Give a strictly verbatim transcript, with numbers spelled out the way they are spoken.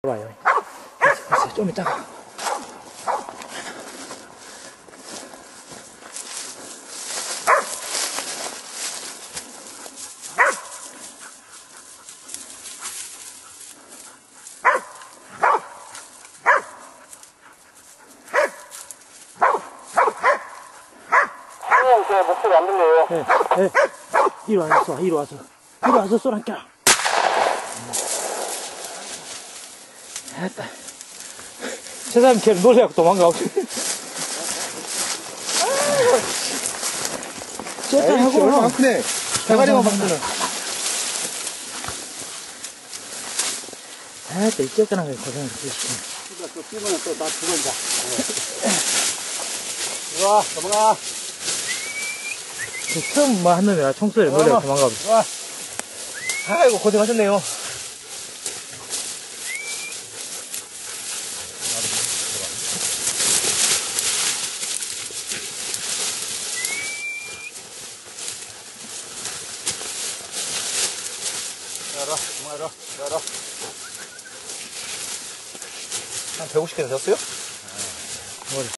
봐요. 됐어, 좀 이따가. 형님, 제 목소리 안 들려요. 네, 네. 이리 와서 쏴, 이리 와서. 이리 와서 쏘라니까. 됐다. 세상에 걔를 놀래갖고 도망가고. 쟤다 하고. 얼마나 크네. 대가리만 봤으면. 됐다, 이 쬐끈한 게 고생을 했지. 또 뛰면 또 나 죽은다. 이리 와, 넘어가. 처음 뭐 하는 애가 총소리 놀래고 도망가고. 와. 아이고, 고생하셨네요. 열어, 열어, 열어. 한 백오십 개 되셨어요? 머리.